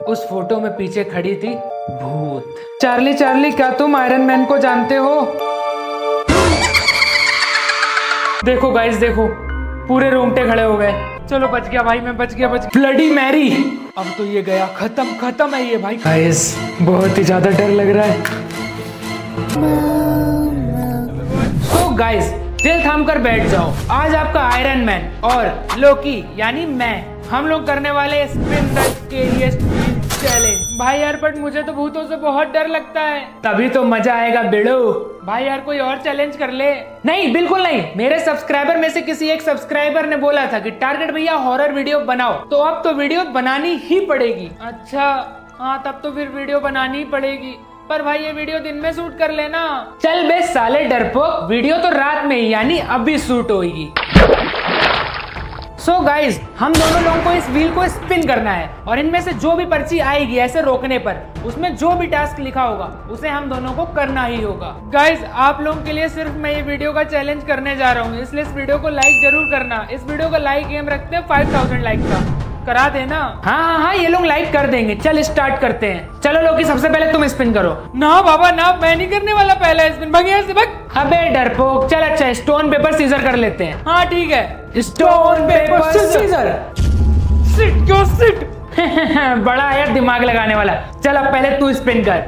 उस फोटो में पीछे खड़ी थी भूत। चार्ली चार्ली, क्या तुम आयरन मैन को जानते हो? देखो गाइस, देखो पूरे रोंगटे खड़े हो गए। चलो बच गया भाई, मैं बच गया। ब्लडी मैरी, अब तो ये गया, खत्म है ये भाई। गाइस बहुत ही ज्यादा डर लग रहा है। तो गाइस दिल थाम कर बैठ जाओ, आज आपका आयरन मैन और लोकी यानी मैं, हम लोग करने वाले स्पिन द स्केरियस्ट चैलेंज। भाई यार बट मुझे तो भूतों से बहुत डर लगता है। तभी तो मजा आएगा बेड़ो। भाई यार कोई और चैलेंज कर ले। नहीं बिल्कुल नहीं, मेरे सब्सक्राइबर में से किसी एक सब्सक्राइबर ने बोला था कि टारगेट भैया हॉरर वीडियो बनाओ, तो अब तो वीडियो बनानी ही पड़ेगी। अच्छा हाँ, तब तो फिर वीडियो बनानी ही पड़ेगी, पर भाई ये वीडियो दिन में शूट कर लेना। चल बे साले डरपोक, वीडियो तो रात में यानी अभी शूट होगी। सो गाइज हम दोनों लोगों को इस व्हील को स्पिन करना है और इनमें से जो भी पर्ची आएगी ऐसे रोकने पर, उसमें जो भी टास्क लिखा होगा उसे हम दोनों को करना ही होगा। गाइज आप लोगों के लिए सिर्फ मैं ये वीडियो का चैलेंज करने जा रहा हूँ, इसलिए इस वीडियो को लाइक जरूर करना। इस वीडियो का लाइक एम रखते हैं 5000 लाइक का, करा देना। हाँ ये लोग लाइक कर देंगे। चल स्टार्ट करते हैं। चलो लोकी सबसे पहले तुम स्पिन करो। ना बाबा ना, मैं नहीं करने वाला पहला स्पिन, भाग यहाँ से भाग। अबे डरपोक, चल अच्छा स्टोन पेपर सीजर कर लेते हैं। हाँ ठीक है, स्टोन पेपर सीजर। सिट क्यों सिट? बड़ा आया दिमाग लगाने वाला। चल अब पहले तू स्पिन कर।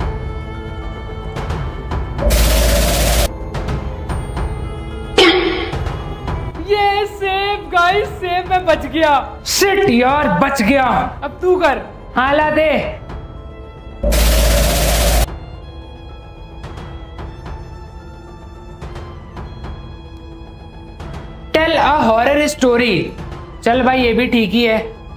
ये सेव गाइस, सेव में बच गया। शिट यार बच गया। अब तू कर। हाँ ला दे। Tell a horror story. चल भाई ये भी ठीक ही है,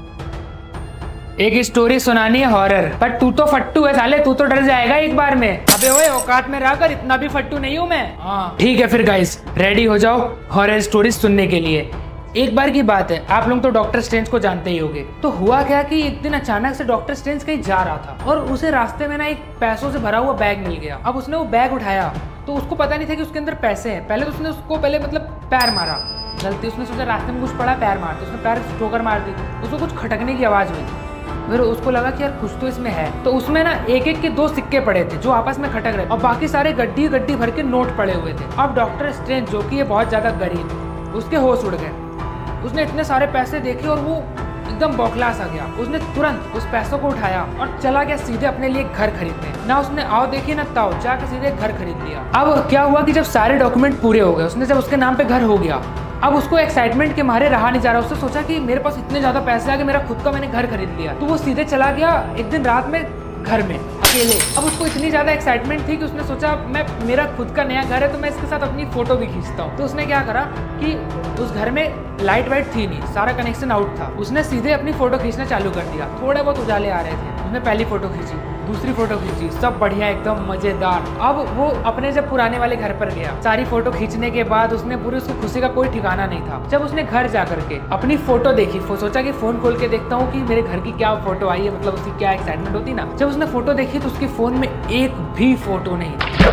एक स्टोरी सुनानी है हॉरर। पर तू तो फट्टू है साले, तू तो डर जाएगा एक बार में। अबे ओए औकात में रहकर, इतना भी फट्टू नहीं हूँ मैं। हाँ ठीक है फिर गाइस रेडी हो जाओ हॉरर स्टोरी सुनने के लिए। एक बार की बात है, आप लोग तो डॉक्टर स्ट्रेंज को जानते ही होंगे। तो हुआ क्या कि एक दिन अचानक से डॉक्टर स्ट्रेंज कहीं जा रहा था और उसे रास्ते में ना एक पैसों से भरा हुआ बैग मिल गया। अब उसने वो बैग उठाया तो उसको पता नहीं था कि उसके अंदर पैसे हैं। पहले तो उसने उसको मतलब पैर मारा, गलती उसने सोचा रास्ते में कुछ पड़ा पैर मारते, उसने पैर ठोकर मार दी। उसको कुछ खटकने की आवाज हुई, फिर उसको लगा कि यार कुछ तो इसमें है। तो उसमें ना एक एक के 2 सिक्के पड़े थे जो आपस में खटक रहे और बाकी सारे गड्डी भर के नोट पड़े हुए थे। अब डॉक्टर स्ट्रेंज जो कि ये बहुत ज्यादा गरीब, उसके होश उड़ गए। उसने इतने सारे पैसे देखे और वो एकदम बौखला सा गया। उसने तुरंत उस पैसों को उठाया और चला गया सीधे अपने लिए घर खरीदने। ना उसने आओ देखी ना ताओ, जाके सीधे घर खरीद लिया। अब क्या हुआ कि जब सारे डॉक्यूमेंट पूरे हो गए, उसने जब उसके नाम पे घर हो गया, अब उसको एक्साइटमेंट के मारे रहा नहीं जा रहा। उसने सोचा कि मेरे पास इतने ज्यादा पैसे आ गए, मेरा खुद का मैंने घर खरीद लिया। तो वो सीधे चला गया एक दिन रात में घर में अकेले। अब उसको इतनी ज्यादा एक्साइटमेंट थी कि उसने सोचा मेरा खुद का नया घर है तो मैं इसके साथ अपनी फोटो भी खींचता हूँ। तो उसने क्या करा कि उस घर में लाइट वाइट थी नहीं, सारा कनेक्शन आउट था। उसने सीधे अपनी फोटो खींचना चालू कर दिया। थोड़े बहुत उजाले आ रहे थे, उसने पहली फोटो खींची, दूसरी फोटो खींची, सब बढ़िया एकदम मजेदार। अब वो अपने जब पुराने वाले घर पर गया, सारी फोटो खींचने के बाद उसने पूरी उसकी खुशी का कोई ठिकाना नहीं था। जब उसने घर जा करके अपनी फोटो देखी, सोचा कि फोन खोल के देखता हूँ कि मेरे घर की क्या फोटो आई है, मतलब उसकी क्या एक्साइटमेंट होती ना। जब उसने फोटो देखी तो उसके फोन में एक भी फोटो नहीं थी,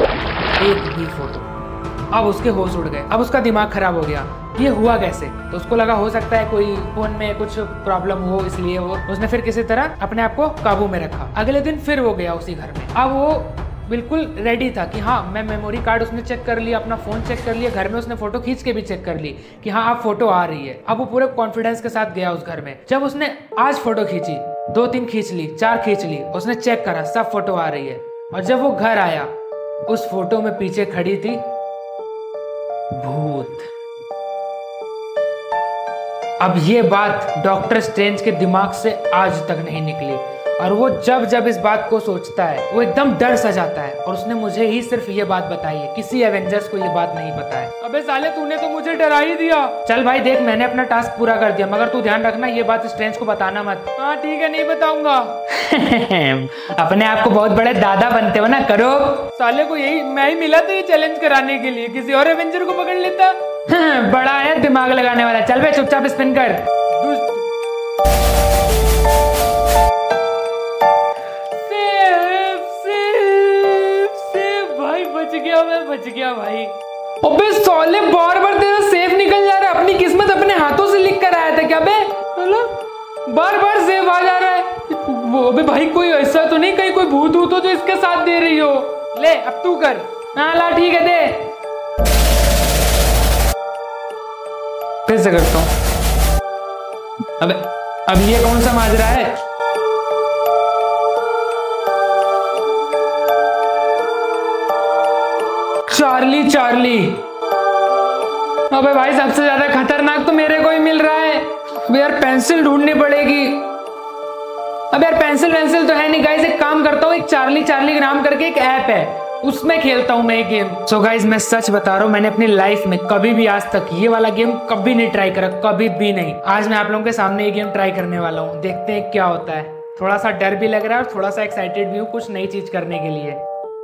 एक भी फोटो। अब उसके होश उड़ गए, अब उसका दिमाग खराब हो गया, ये हुआ कैसे? तो उसको लगा हो सकता है कोई फोन में कुछ प्रॉब्लम हो, इसलिए वो उसने फिर किसी तरह अपने आप को काबू में रखा। अगले दिन फिर वो गया उसी घर में। अब वो बिल्कुल रेडी था कि हाँ मैं मेमोरी कार्ड उसने चेक कर लिया, अपना फोन चेक कर लिया, घर में उसने फोटो खींच के भी चेक कर ली कि हाँ अब फोटो आ रही है। अब वो पूरे कॉन्फिडेंस के साथ गया उस घर में। जब उसने आज फोटो खींची, 2-3 खींच ली, 4 खींच ली, उसने चेक करा सब फोटो आ रही है। और जब वो घर आया, उस फोटो में पीछे खड़ी थी भूत। अब ये बात डॉक्टर स्ट्रेंज के दिमाग से आज तक नहीं निकली और वो जब इस बात को सोचता है वो एकदम डर सा जाता है। और उसने मुझे ही सिर्फ ये बात बताई है, किसी एवेंजर्स को ये बात नहीं पता है। अबे साले तूने तो मुझे डरा ही दिया। चल भाई देख मैंने अपना टास्क पूरा कर दिया, मगर तू ध्यान रखना ये बात स्ट्रेंज को बताना मत। हाँ ठीक है नहीं बताऊंगा। अपने आप को बहुत बड़े दादा बनते हो ना, करो। साले को यही मैं ही मिला था ये चैलेंज कराने के लिए, किसी और एवेंजर को पकड़ लेता। बड़ा है दिमाग लगाने वाला। चल भाई चुपचाप स्पिन कर। मैं बच गया भाई। अबे साले बार तेरा सेफ निकल जा रहा है। अपनी किस्मत अपने हाथों से लिख कर आया था क्या बे? बार सेफ आ जा रहा है। वो अबे भाई कोई ऐसा तो नहीं, कहीं कोई भूत हो तो इसके साथ दे रही हो। ले अब तू कर। हाँ ला ठीक है दे। फिर से करता हूँ। अबे अब ये कौन सा माजरा है? Charlie Charlie. अबे भाई सबसे ज्यादा खतरनाक तो मेरे को ही मिल रहा है। अबे यार पेंसिल ढूंढनी पड़ेगी। अबे यार पेंसिल तो है नहीं गाइस, एक काम करता हूँ, एक चार्ली चार्ली नाम करके एक ऐप है, उसमें खेलता हूँ मैं ये गेम। सो गाइस मैं सच बता रहा हूँ, मैंने अपनी लाइफ में कभी भी आज तक ये वाला गेम कभी नहीं ट्राई करा, कभी भी नहीं। आज मैं आप लोगों के सामने ये गेम ट्राई करने वाला हूँ, देखते हैं क्या होता है। थोड़ा सा डर भी लग रहा है और थोड़ा सा एक्साइटेड भी हूँ कुछ नई चीज करने के लिए।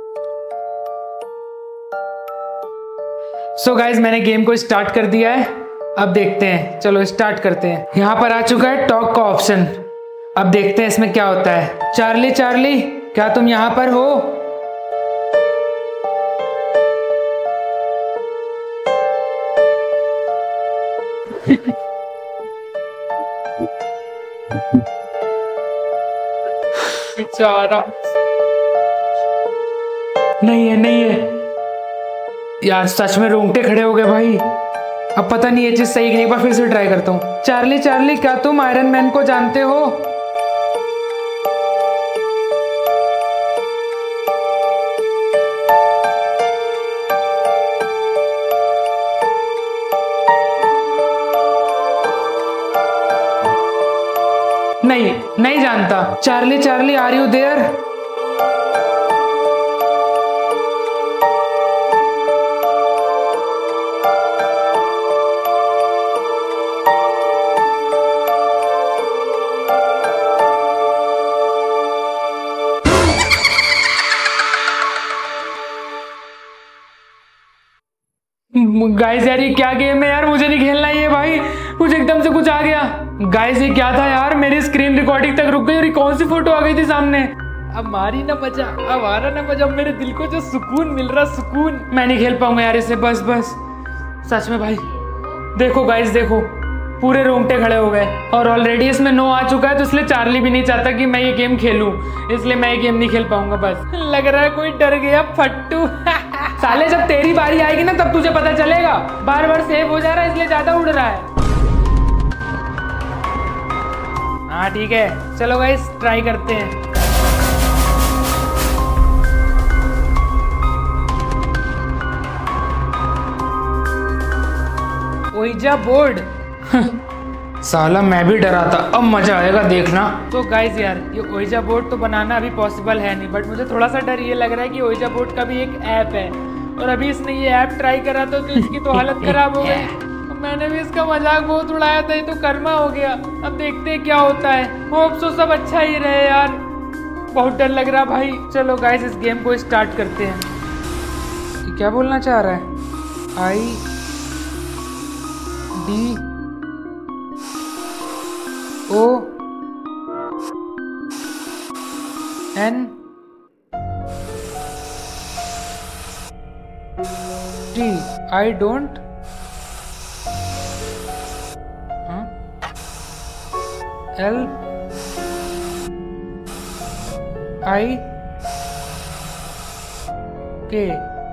सो गाइस मैंने गेम को स्टार्ट कर दिया है, अब देखते हैं। चलो स्टार्ट करते हैं। यहाँ पर आ चुका है टॉक का ऑप्शन, अब देखते हैं इसमें क्या होता है। चार्ली चार्ली क्या तुम यहाँ पर हो? बेचारा। नहीं है नहीं है यार, सच में रोंगटे खड़े हो गए भाई। अब पता नहीं ये चीज सही नहीं, एक बार फिर से ट्राई करता हूँ। चार्ली चार्ली क्या तुम आयरन मैन को जानते हो? नहीं नहीं जानता। Charlie Charlie are you there? Guys यार ये क्या गेम है यार, मुझे नहीं खेलना ये भाई, मुझे एकदम से कुछ आ गया। गाइस ये क्या था यार, मेरी स्क्रीन रिकॉर्डिंग तक रुक गई और कौन सी फोटो आ गई थी सामने। अब मारी ना मजा, अब आ रहा ना मजा, मेरे दिल को जो सुकून मिल रहा, सुकून। मैं नहीं खेल पाऊंगा यार इसे, बस बस सच में भाई। देखो गाइस देखो, पूरे रोंगटे खड़े हो गए और ऑलरेडी इसमें नो आ चुका है, तो इसलिए चार्ली भी नहीं चाहता कि मैं ये गेम खेलूं, इसलिए मैं ये गेम नहीं खेल पाऊंगा। बस लग रहा है कोई डर गया फट्टू। साले जब तेरी बारी आएगी ना तब तुझे पता चलेगा। बार बार सेव हो जा रहा है इसलिए ज्यादा उड़ रहा है। हाँ ठीक है चलो गाइस ट्राई करते हैं। Ouija board. साला मैं भी डरा था, अब मजा आएगा देखना। तो गाइज यार ये ओइजा बोर्ड तो बनाना अभी पॉसिबल है नहीं, बट मुझे थोड़ा सा डर ये लग रहा है कि ओइजा बोर्ड का भी एक ऐप है और अभी इसने ये ऐप ट्राई करा तो इसकी तो हालत खराब हो गई। मैंने भी इसका मजाक बहुत उड़ाया था, ये तो कर्मा हो गया। अब देखते हैं क्या होता है, होप सो सब अच्छा ही रहे यार। बहुत डर लग रहा भाई। चलो गाइज इस गेम को स्टार्ट करते हैं। क्या बोलना चाह रहा है? IDONT I don't L I K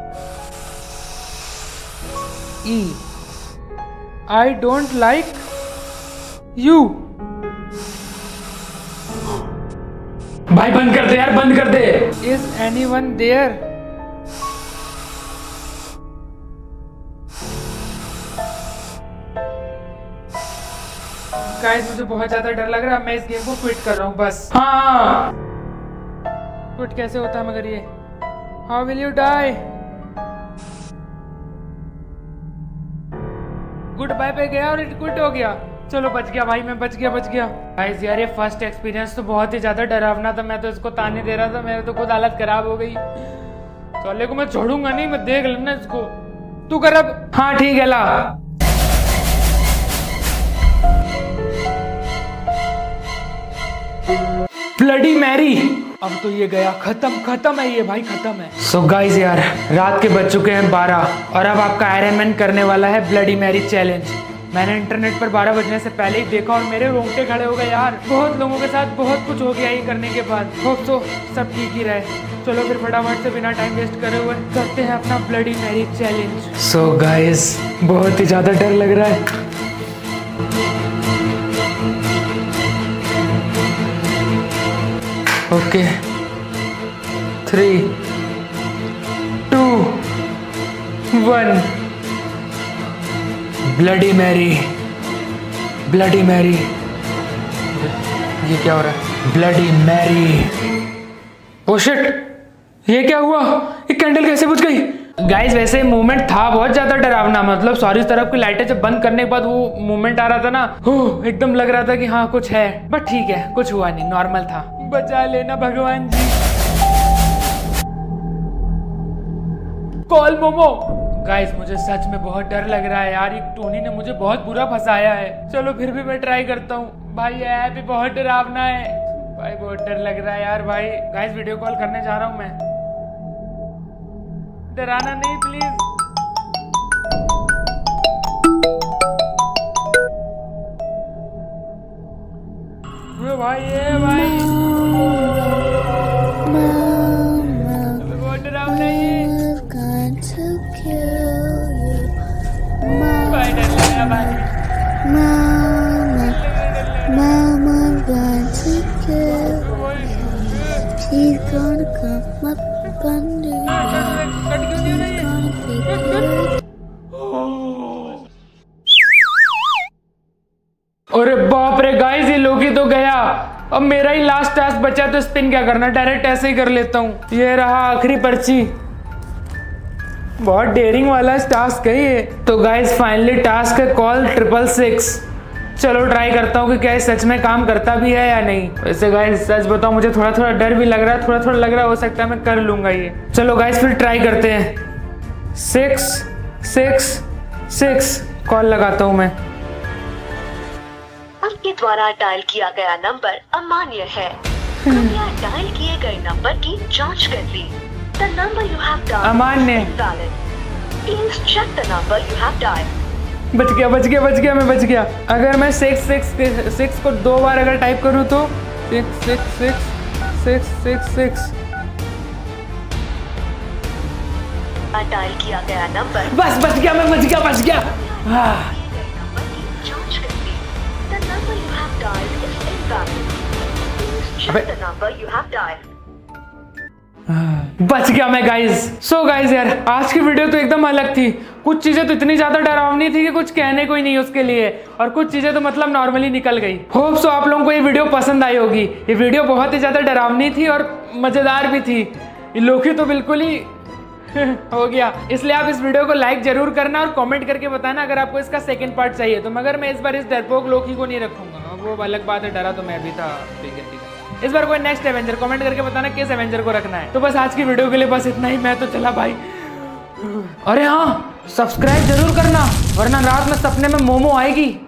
E I don't like you। भाई बंद कर दे यार, बंद कर दे। Is anyone there? गाइस मुझे बहुत ज्यादा डर लग रहा है, मैं इस गेम को क्विट कर रहा हूँ बस। हाँ क्विट कैसे होता है मगर ये? How will you die? Goodbye पे गया और क्विट हो गया। चलो बच गया भाई, मैं बच गया। गाइस यार ये फर्स्ट एक्सपीरियंस तो बहुत ही ज्यादा डरावना था, मैं तो इसको ताने दे रहा था, मेरे तो खुद हालत खराब हो गई। साले को मैं छोड़ूंगा नहीं, मैं देख लेना इसको। तू कर अब। हाँ ठीक है ला। Bloody Mary. अब तो ये गया, खत्म है ये भाई, खत्म है। सो गाइस यार रात के बज चुके हैं 12 और अब आपका आयरन मैन करने वाला है ब्लडी मैरी चैलेंज। मैंने इंटरनेट पर 12 बजने से पहले ही देखा और मेरे रोंगटे खड़े हो गए यार। बहुत लोगों के साथ बहुत कुछ हो गया ये करने के बाद। होप तो सब ठीक ही रहे। चलो फिर फटाफट से बिना टाइम वेस्ट करे हुए करते हैं अपना bloody Mary challenge. So guys बहुत ही ज्यादा डर लग रहा है। Okay 3 2 1 bloody Mary, bloody Mary. ये क्या हो रहा है? Bloody Mary. ओ शिट, ये क्या हुआ? ये कैंडल कैसे बुझ गई? गाइस वैसे मूवमेंट था बहुत ज्यादा डरावना, मतलब सारी तरफ की लाइटें जब बंद करने के बाद वो मूवमेंट आ रहा था ना, एकदम लग रहा था कि हाँ कुछ है, बट ठीक है, कुछ हुआ नहीं, नॉर्मल था। बचा लेना भगवान जी। कॉल मोमो। गाइस मुझे सच में बहुत डर लग रहा है यार, ये टोनी ने मुझे बहुत बुरा फंसाया है। चलो फिर भी मैं ट्राई करता हूँ। भाई ये भी बहुत डरावना है भाई, बहुत डर लग रहा है यार भाई। गाइस वीडियो कॉल करने जा रहा हूँ मैं। डराना नहीं प्लीज। भाई ये भाई बहुत डरावना है ये। भाई डर लग रहा भाई। Mama going to kill. She's gonna come up under. She's gonna pick it. अरे बाप रे गाइस, ये लोकी तो गया। अब मेरा ही लास्ट टास्क बचा, तो स्पिन क्या करना, डायरेक्ट ऐसे ही कर लेता हूँ। ये रहा आखिरी पर्ची। बहुत डेयरिंग वाला टास्क है ये। तो गाइस फाइनली टास्क है कॉल 666। चलो ट्राई करता हूँ कि क्या सच में काम करता भी है या नहीं। वैसे गाइस सच बताओ मुझे थोड़ा थोड़ा डर भी लग रहा है, थोड़ा थोड़ा लग रहा है हो सकता है मैं कर लूंगा ये। चलो गाइस फिर ट्राई करते हैं। 666 कॉल लगाता हूँ मैं। आपके द्वारा डायल किया गया नंबर अमान्य है। कृपया डायल किए गए नंबर की जांच कर ली। The number you have dialed अमान्य। is invalid. Please check the number you have dialed. बच गया मैं बच गया। अगर मैं 666 को 2 बार अगर टाइप करूँ तो 666 डायल किया गया नंबर बस बच गया मैं बच गया। हाँ नंबर की जांच कर ली। The number you have dialed is invalid. Please check the number you have dialed. बच गया मैं गाइज। सो गाइज यार आज की वीडियो तो एकदम अलग थी। कुछ चीजें तो इतनी ज्यादा डरावनी थी कि कुछ कहने को ही नहीं उसके लिए, और कुछ चीजें तो मतलब नॉर्मली निकल गई। होप सो आप लोगों को ये वीडियो पसंद आई होगी। ये वीडियो बहुत ही ज्यादा डरावनी थी और मजेदार भी थी। ये लोकी तो बिल्कुल ही हो गया। इसलिए आप इस वीडियो को लाइक जरूर करना और कमेंट करके बताना अगर आपको इसका सेकंड पार्ट चाहिए तो। मगर मैं इस बार इस डरपोक लोकी को नहीं रखूंगा, वो अलग बात है, डरा तो मैं भी था। ठीक है इस बार कोई नेक्स्ट एवेंजर कमेंट करके बताना किस एवेंजर को रखना है। तो बस आज की वीडियो के लिए बस इतना ही। मैं तो चला भाई। अरे हाँ सब्सक्राइब जरूर करना, वरना रात में सपने में मोमो आएगी।